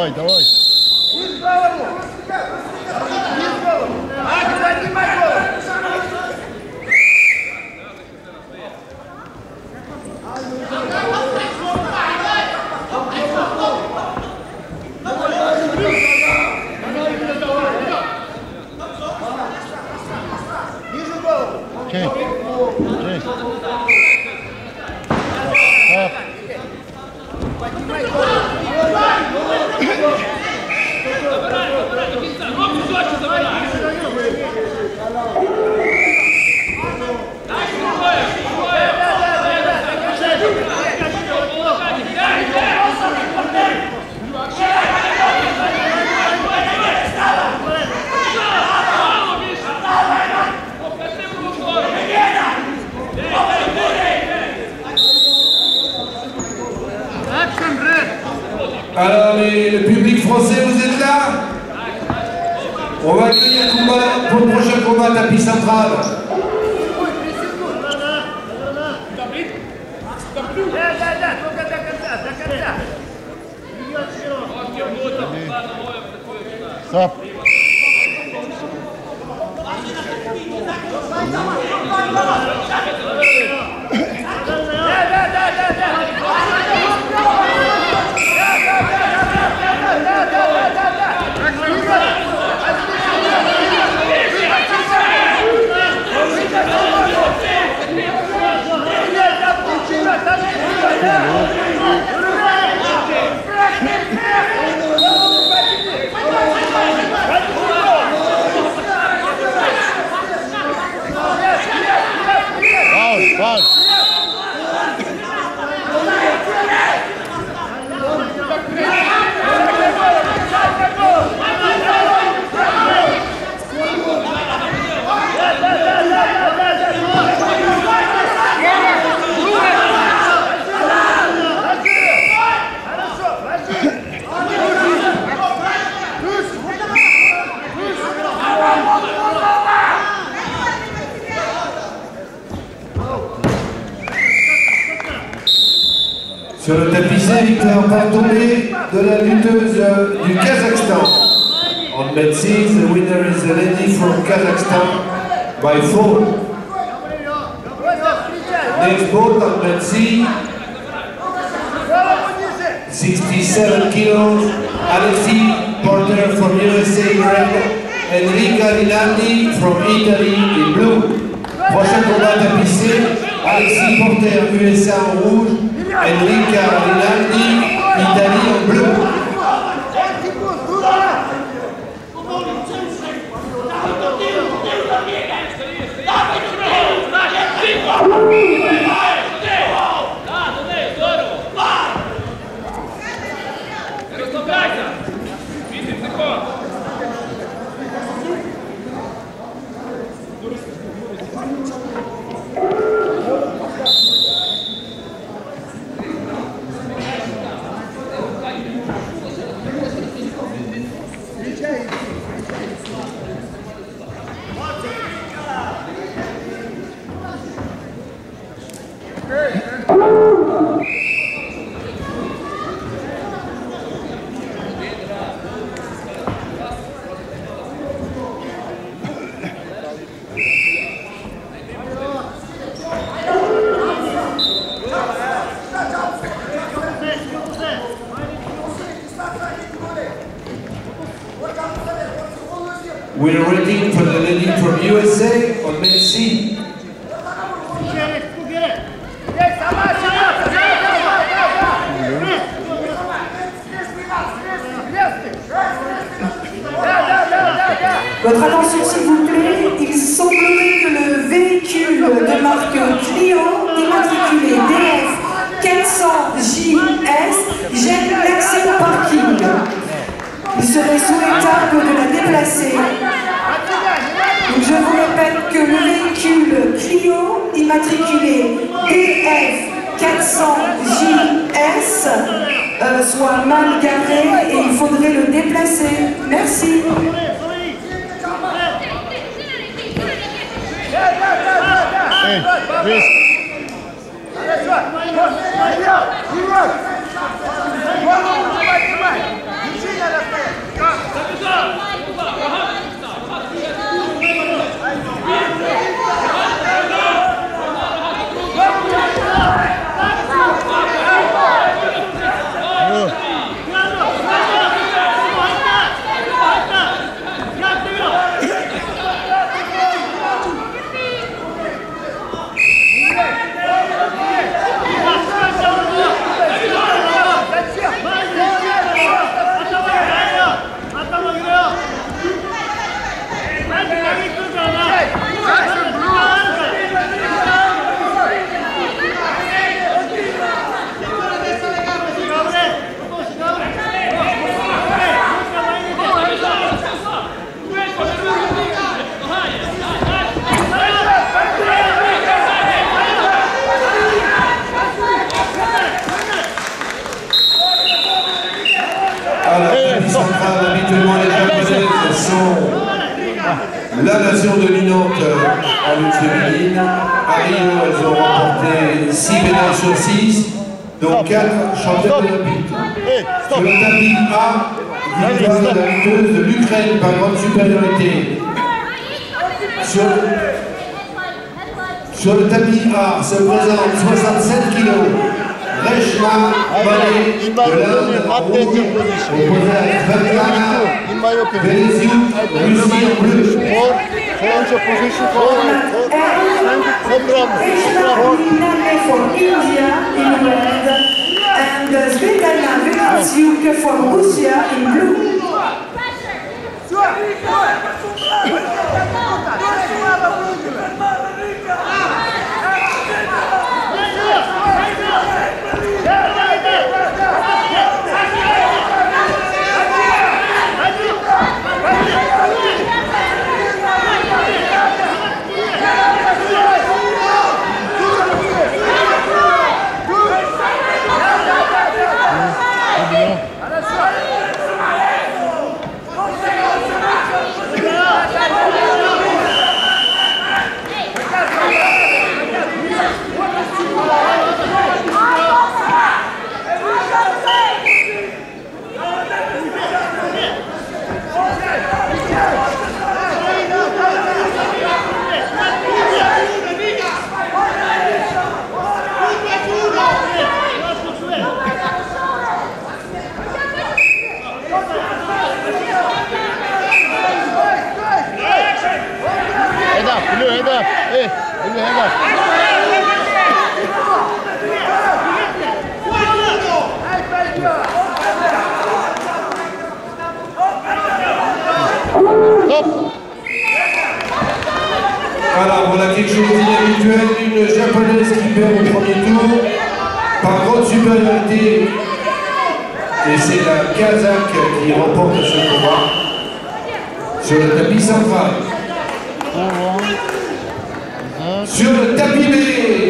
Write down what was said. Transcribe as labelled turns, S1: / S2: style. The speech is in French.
S1: Давай, давай. Okay. Okay. Up.
S2: Alors le public français, vous êtes là? On va accueillir pour le prochain combat tapis central.
S1: Stop. Wow.
S2: Sur le tapissé, victoire par tombée de la lutteuse du Kazakhstan. On medicine, the winner is a lady from Kazakhstan by 4. Next bout on medicine, 67 kilos, Alexi Porter from USA in red, Enrica Rinaldi from Italy in blue. Prochain combat tapissé, Alexi Porter USA en rouge, Enrica Rinaldi, Italie en bleu. We're waiting for the lady from USA on main C.
S3: Votre attention s'il vous plaît, il semblerait que le véhicule de marque client immatriculé DF 400JS gêne l'accès au parking. Il serait souhaitable de la déplacer. Donc je vous répète que le véhicule Clio immatriculé DF 400JS soit mal garé et il faudrait le déplacer. Merci.
S1: Hey, please.
S2: Rio, elles ont remporté 6 médailles sur 6, donc 4 championnes olympiques. Sur le tapis A, victoire de la lutteuse de l'Ukraine par grande supériorité. Sur le tapis A se présente 67 kg. Reshma Malé de l'Inde, opposé à Svetlana Veneziou, Russie en bleu.
S3: from India in red and Svetlana Veneziuk from Russia in blue.
S1: Head up. Hey, head up. Stop.
S2: Voilà, voilà quelque chose d'inhabituel, une japonaise qui perd au premier tour par grande supériorité. Et c'est la Kazakh qui remporte ce combat sur le tapis central. Sur le tapis B.